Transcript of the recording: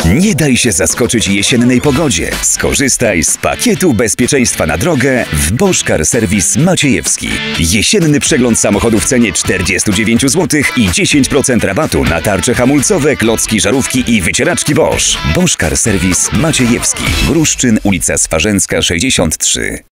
Nie daj się zaskoczyć jesiennej pogodzie. Skorzystaj z pakietu bezpieczeństwa na drogę w Bosch Car Service Maciejewski. Jesienny przegląd samochodu w cenie 49 zł i 10% rabatu na tarcze hamulcowe, klocki, żarówki i wycieraczki Bosch. Bosch Car Service Maciejewski. Gruszczyn, ulica Swarzęcka 63.